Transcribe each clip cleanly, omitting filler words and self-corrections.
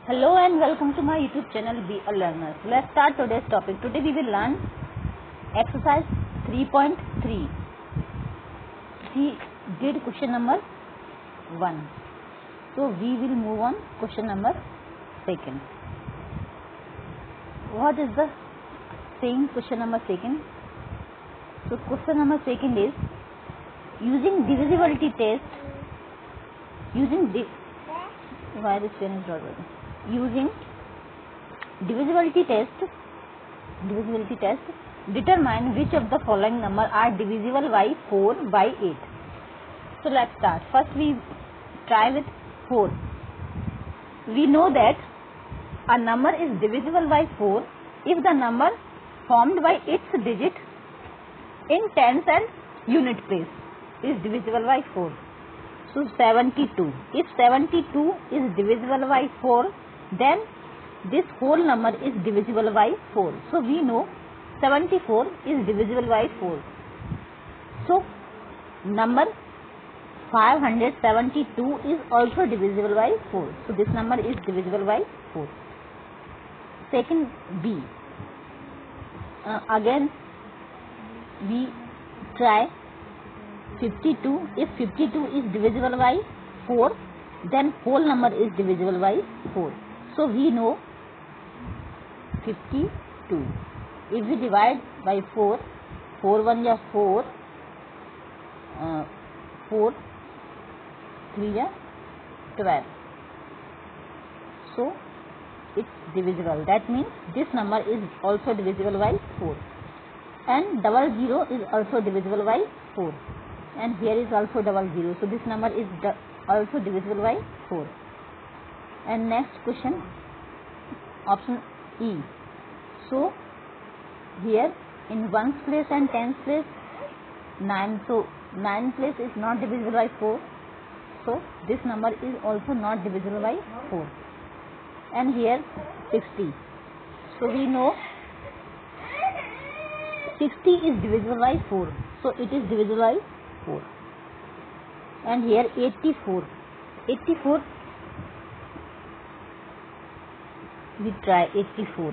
Hello and welcome to my YouTube channel Be a Learner. So let's start today's topic. Today we will learn exercise 3.3. We did question number 1. So we will move on question number 2. What is the saying question number 2? So question number 2 is using divisibility test. Using divisibility test, determine which of the following number are divisible by 4 by 8. So let's start. First we try with 4. We know that a number is divisible by 4 if the number formed by its digit in tens and unit place is divisible by 4. So 72. If 72 is divisible by 4, then this whole number is divisible by 4. So we know 74 is divisible by 4. So number 572 is also divisible by 4. So this number is divisible by 4. Second, B. Again we try 52. If 52 is divisible by 4, then whole number is divisible by 4. So we know 52. If we divide by 4, 4 1 is 4, 4 3 is 12. So it's divisible. That means this number is also divisible by 4. And 00 is also divisible by 4. And here is also 00. So this number is also divisible by 4. And next question, option E. So here in ones place and tens place 9. So 9 place is not divisible by 4. So this number is also not divisible by 4. And here 60. So we know 60 is divisible by 4. So it is divisible by 4. And here 84. 84. We try 84.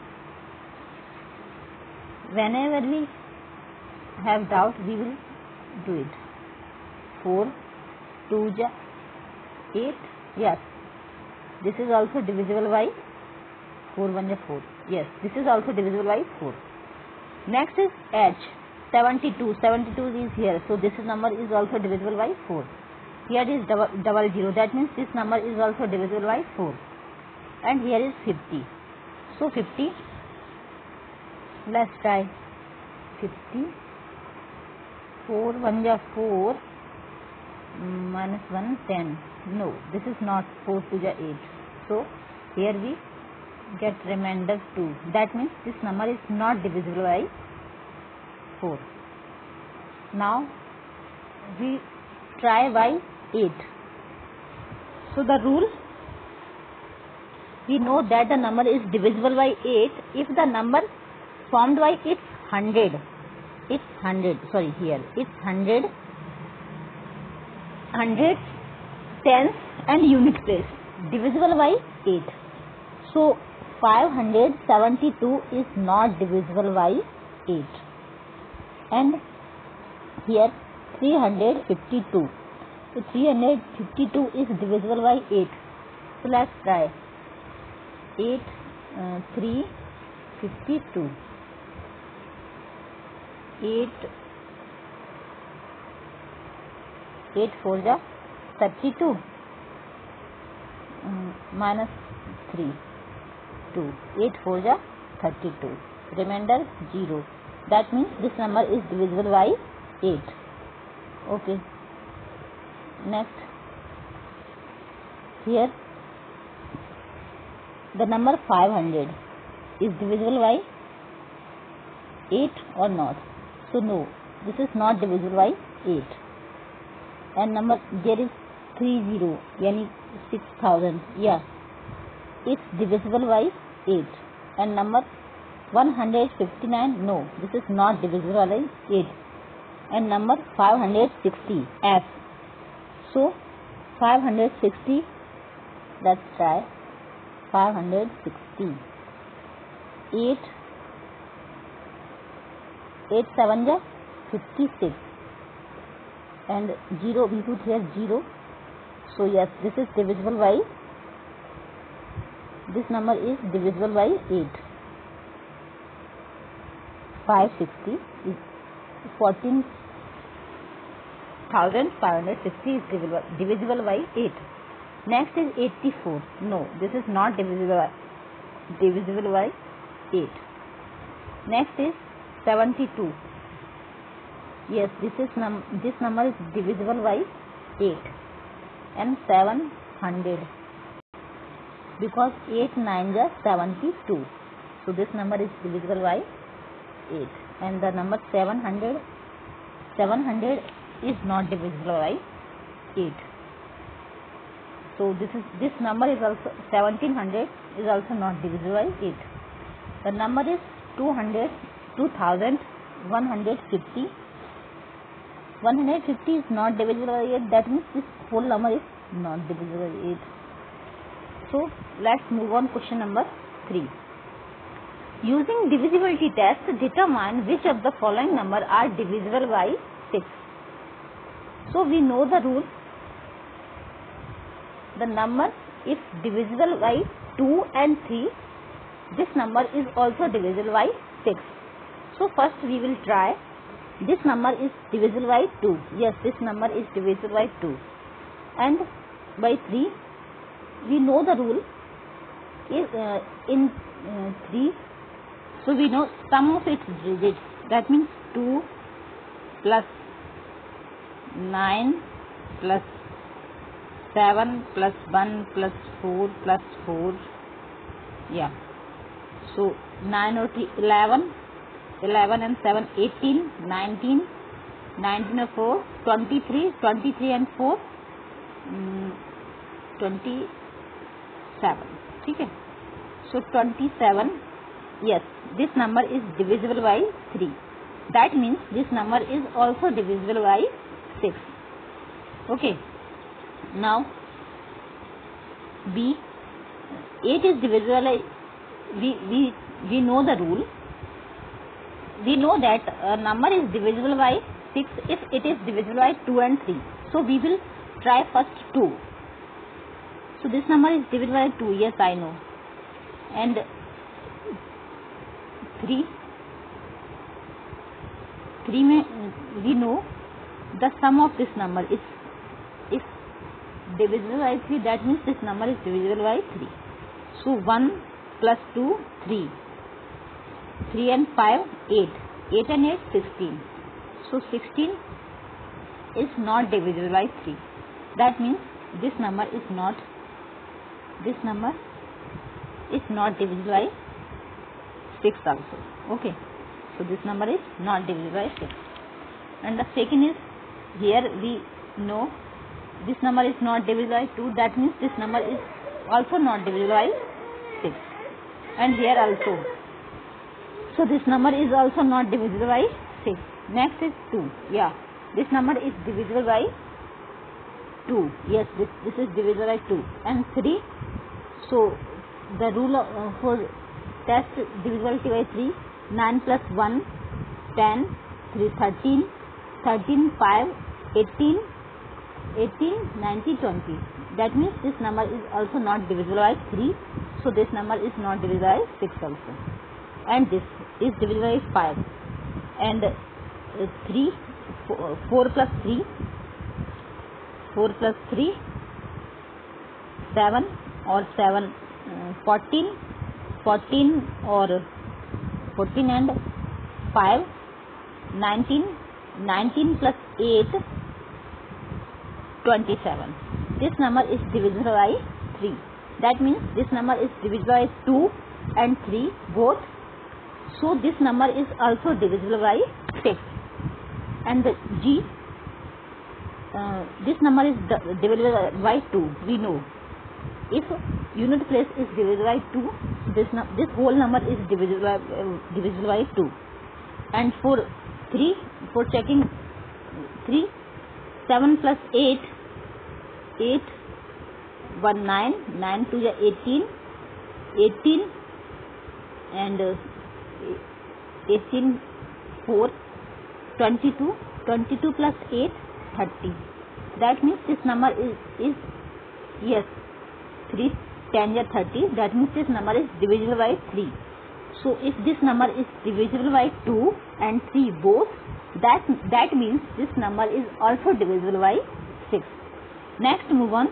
Whenever we have doubt, we will do it. 4 2 is 8. Yes. This is also divisible by 4 1 is 4. Yes. This is also divisible by 4. Next is H. 72. 72 is here. So this number is also divisible by 4. Here is 00. That means this number is also divisible by 4. And here is 50. So 50. Let's try 50. 4 1 is 4. Minus 1 10. No, this is not 4 2 is 8. So here we get remainder 2. That means this number is not divisible by 4. Now we try by 8. So the rule, we know that the number is divisible by 8 if the number formed by its 100. It's 100. Sorry, here it's 100, hundreds, tens and unit place divisible by 8. So 572 is not divisible by 8. And here 352. So 352 is divisible by 8. So let's try 8 3 52. 8 4 is 32. Minus 3 2. 8 4 is 32. Remainder 0. That means this number is divisible by 8. Okay. Next, here the number 500 is divisible by 8 or not? So no, this is not divisible by 8. And number, there is 30, yani 6000. Yeah, it's divisible by 8. And number 159, no, this is not divisible by 8. And number 560, F. So 560, let's try 560. 8 7 ja 56, and 0 we put here 0. So yes, this is divisible by, this number is divisible by 8. 560 is 14,560 is divisible by 8. Next is 84. No, this is not divisible by 8. Next is 72. Yes, this number is divisible by 8. And 700, because 8 9 is 72. So this number is divisible by 8. And the number 700 is not divisible by 8. So this number is also 1700 is also not divisible by 8. The number is 2150. 150 is not divisible by 8. That means this whole number is not divisible by 8. So let's move on. Question number 3. Using divisibility test, determine which of the following number are divisible by 6. So we know the rule. The number if divisible by 2 and 3, this number is also divisible by 6. So first we will try. This number is divisible by 2. Yes, this number is divisible by 2. And by 3, we know the rule is in 3. So we know sum of its digits. That means 2 plus 9 plus 7 plus 1 plus 4 plus 4. Yeah. So 9 or 3, 11 and 7, 18, 19 or 4, 23 and 4, 27. Okay. So 27. Yes, this number is divisible by 3. That means this number is also divisible by 6. Okay. Now B, 8 is divisible by, we know the rule. We know that a number is divisible by 6 if it is divisible by 2 and 3. So we will try first 2. So this number is divisible by 2. Yes, I know. And 3 we know the sum of this number is divisible by 3. That means this number is divisible by 3. So 1 plus 2, 3. 3 and 5, 8. 8 and 8, 16. So 16 is not divisible by 3. That means this number is not divisible by 6 also. Okay. So this number is not divisible by 6. And the second is, here we know this number is not divisible by 2. That means this number is also not divisible by 6. And here also. So this number is also not divisible by 6. Next is 2. Yeah. This number is divisible by 2. Yes, this is divisible by 2. And 3. So the rule for test divisibility by 3. 9 plus 1, 10, 3, 13, 13, 5, 18, 19, 20. That means this number is also not divisible by 3. So this number is not divisible by 6 also. And this is divisible by 5. And 4 plus 3, 7 or 7, 14 or 14 and 5, 19 plus 8, 27. This number is divisible by 3. That means this number is divisible by 2 and 3 both. So this number is also divisible by 6. And the G, this number is divisible by 2. We know if unit place is divisible by 2, this whole number is divisible by 2. And for 3, for checking 3, 7 plus 8, 1, 9, 9 to 18, 18 and 18 4 22, 22 plus 8 30. That means this number is yes 3 10 or 30. That means this number is divisible by 3. So if this number is divisible by 2 and 3 both, that means this number is also divisible by 6. Next move on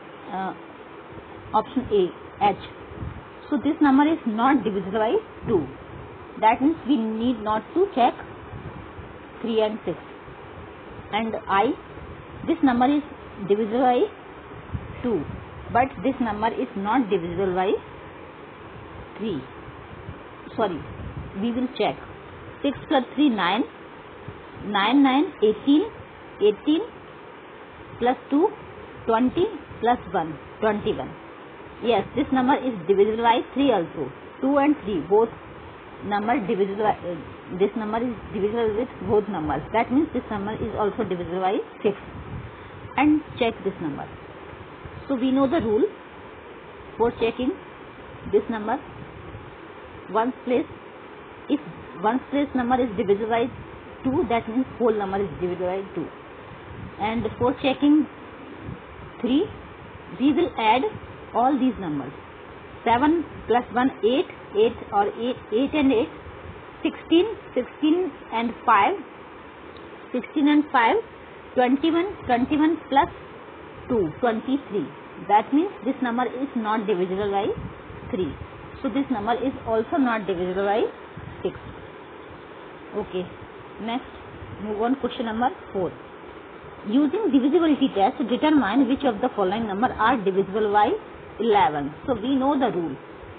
option A, H. So this number is not divisible by 2. That means we need not to check 3 and 6. And I, this number is divisible by 2, but this number is not divisible by 3. Sorry, we will check. 6 plus 3 9, 9 9 18, 18 plus 2 20 plus 1 21. Yes, this number is divisible by 3 also. 2 and 3 both number divisible by, this number is divisible with both numbers. That means this number is also divisible by 6. And check this number. So we know the rule for checking this number. Ones place, if ones place number is divisible by 2, that means whole number is divisible by 2. And for checking 3, we will add all these numbers. 7 plus 1 8, 8 or 8 and 8, 16, 16 and 5, 16 and 5, 21, 21 plus 2, 23. That means this number is not divisible by 3. So this number is also not divisible by 6. Okay. Next, move on question number 4. Using divisibility test, determine which of the following number are divisible by 11. So we know the rule.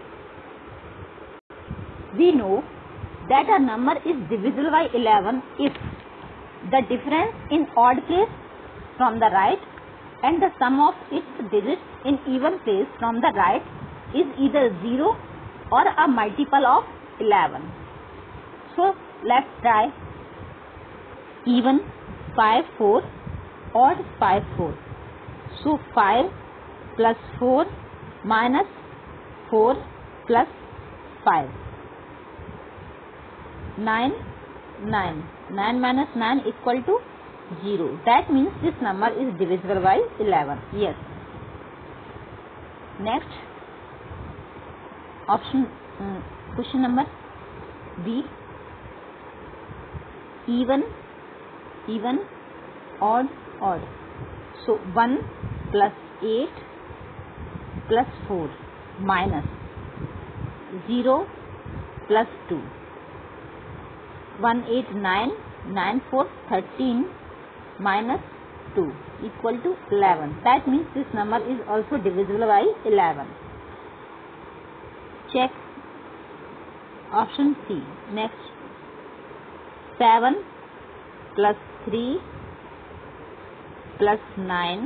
We know that a number is divisible by 11 if the difference in odd place from the right and the sum of its digits in even place from the right is either 0 or a multiple of 11. So let's try. Even 5 4, odd 5 4. So 5 plus 4 minus 4 plus 5. 9 9. 9 minus 9 equal to 0. That means this number is divisible by 11. Yes. Next, option question number B. Even, odd, odd. So 1 plus 8 plus 4 minus 0 plus 2. 1 8 9, 9 4 13 minus 2 equal to 11. That means this number is also divisible by 11. Check option C. Next, 7 plus 3 plus 9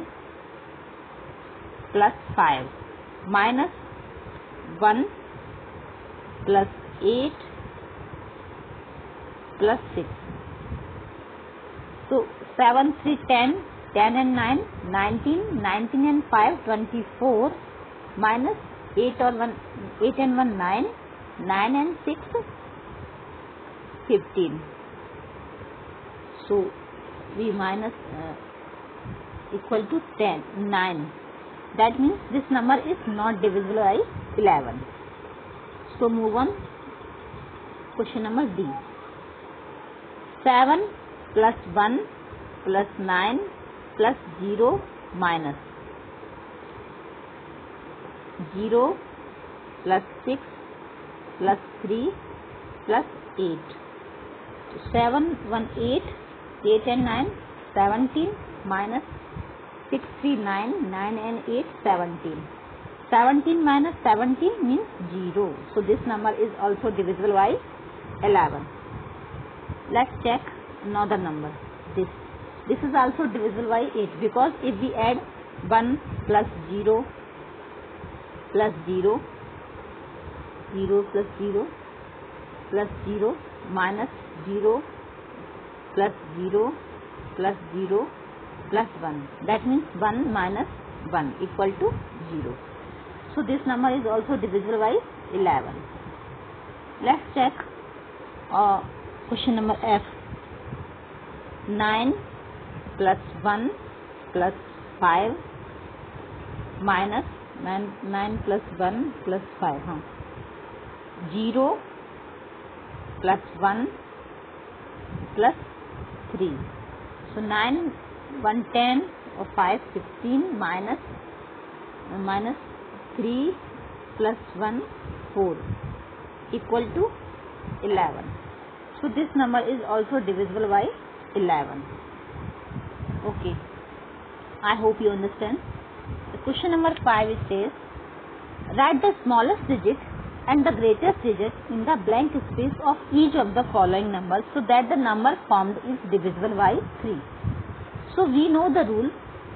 plus 5 minus 1 plus 8 plus 6. So 7 3 10, 10 and 9 19, 19 and 5 24 minus 8 and 1 9, 9 and 6 15. So we minus equal to 10 9. That means this number is not divisible by 11. So move on. Question number D. 7 plus 1 plus 9 plus 0 minus 0 plus 6 plus 3 plus 8. 7 1 8, 8 and 9 17 minus 6 3 9, 9 and 8 17. 17 minus 17 means 0. So this number is also divisible by 11. Let's check another number. This is also divisible by 8, because if we add 1 plus 0 plus 0, 0 plus 0 plus 0 minus 0 plus 0 plus 0 plus 1. That means 1 minus 1 equal to 0. So this number is also divisible by 11. Let's check question number F. 9 plus 1 plus 5 minus 9 plus 1 plus 5. 0 plus 1 plus 3. So 9, 1, 10 or 5, 16 minus 3 plus 1, 4 equal to 11. So this number is also divisible by 11. Okay, I hope you understand. The question number 5 it says, write the smallest digit and the greatest digit in the blank space of each of the following numbers so that the number formed is divisible by 3. So we know the rule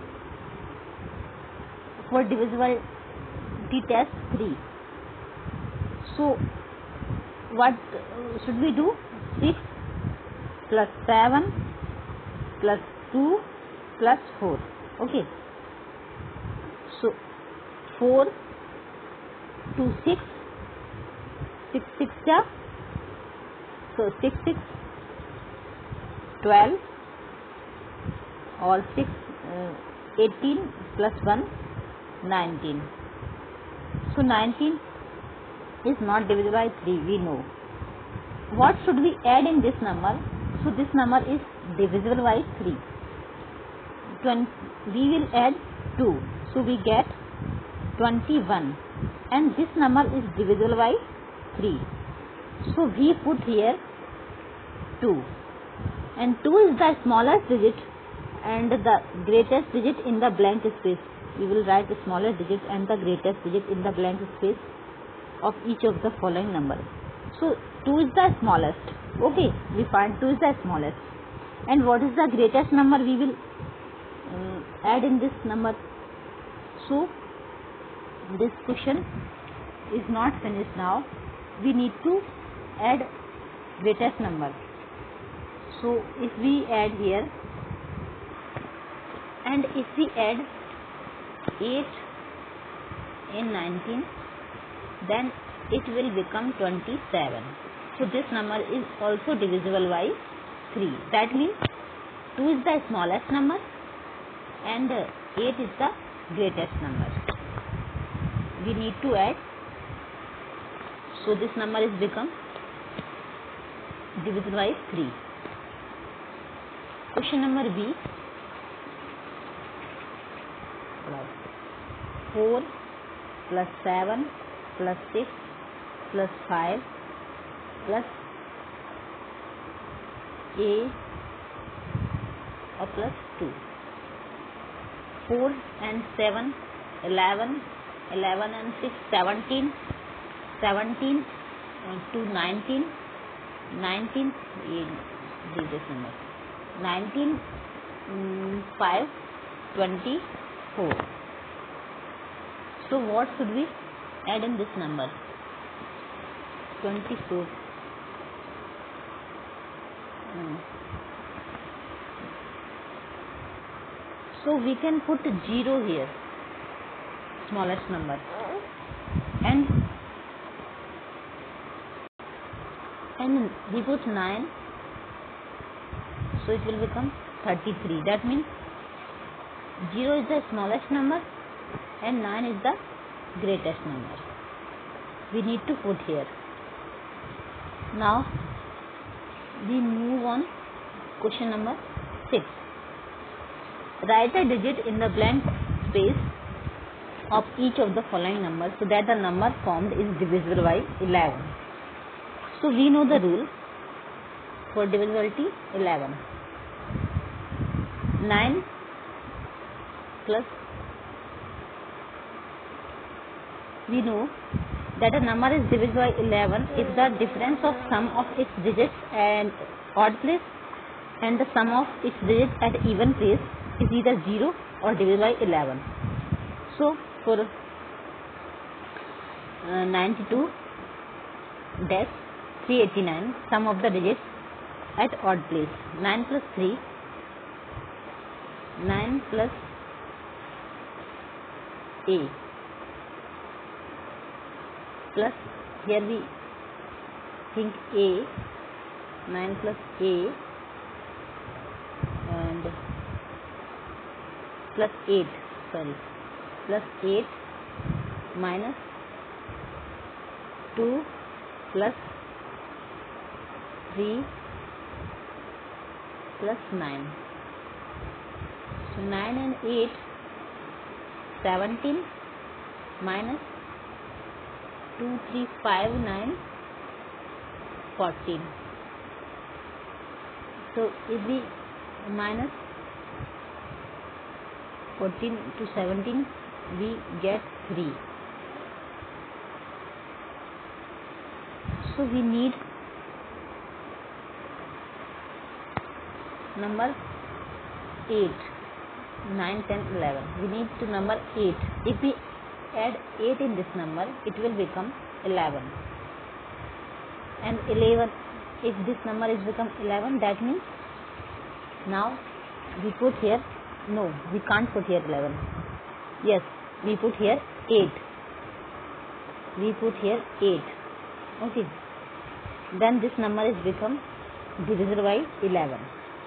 for divisibility test 3. So what should we do? 6 plus 7 plus 2 plus 4. Okay. So 4 to 6. 6 6 ja. So 6 6 12 or 6 18 plus 1 19. So 19 is not divisible by 3, we know. What should we add in this number? So this number is divisible by 3. We will add 2. So we get 21. And this number is divisible by 3. So we put here 2. And 2 is the smallest digit and the greatest digit in the blank space. We will write the smallest digit and the greatest digit in the blank space of each of the following numbers. So 2 is the smallest. Okay, we find 2 is the smallest. And what is the greatest number we will add in this number? So this question is not finished now. We need to add greatest number. So if we add here, and if we add 8 in 19, then it will become 27. So this number is also divisible by 3. That means 2 is the smallest number and 8 is the greatest number. We need to add. So this number is become divisible by 3. Question number B. 4 plus 7 plus 6 plus 5 plus A or plus 2. 4 and 7, 11, 11 and 6, 17, 17 to 19, 19, this number, 19, 5, 24. So what should we add in this number? 24. So we can put 0 here, smallest number, and we put 9, so it will become 33. That means 0 is the smallest number and 9 is the greatest number. We need to put here. Now we move on. Question number 6. Write a digit in the blank space of each of the following numbers so that the number formed is divisible by 11. So we know the rule for divisibility 11. 9 plus, we know that a number is divisible by 11 if the difference of sum of its digits and odd place and the sum of its digits at even place is either 0 or divisible by 11. So for 92 dash 389, sum of the digits at odd place, 9 plus 3, 9 plus A, plus here we think a, 9 plus a and plus 8, sorry, plus 8 minus 2 plus 3 plus 9. So 9 and 8, 17 minus 2, 3, 5, 9, 14. So if we minus 14 to 17, we get 3. So we need number 8, 9, 10, 11. We need to number 8. If we add 8 in this number, it will become 11. And 11, if this number is become 11, that means now we put here, no, we can't put here 11. Yes, we put here 8. We put here 8. Okay. Then this number is become divisible by 11.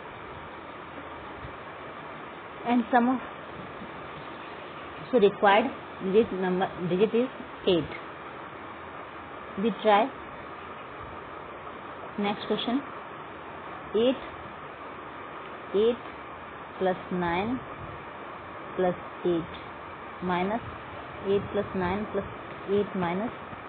And sum of, so required digit is 8. We try next question. 8 plus 9 plus 8 minus 8 plus 9 plus 8 minus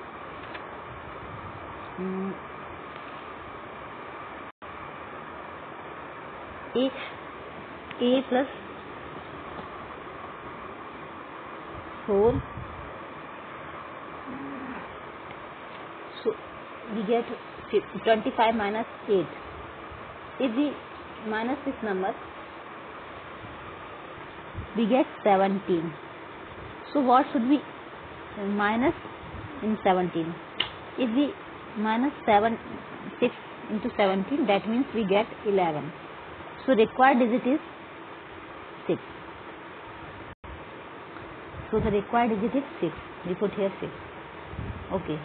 8 a plus 4. So we get 25 minus 8. If we minus this number, we get 17. So what should we minus in 17? If we minus 6 into 17, that means we get 11. So required digit is 6. So the required digit is 6. We put here 6. Okay.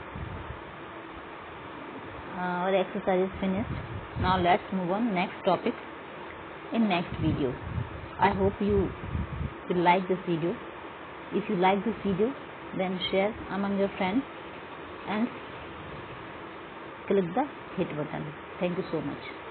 Our exercise is finished. Now let's move on next topic in next video. I hope you will like this video. If you like this video, then share among your friends and click the hit button. Thank you so much.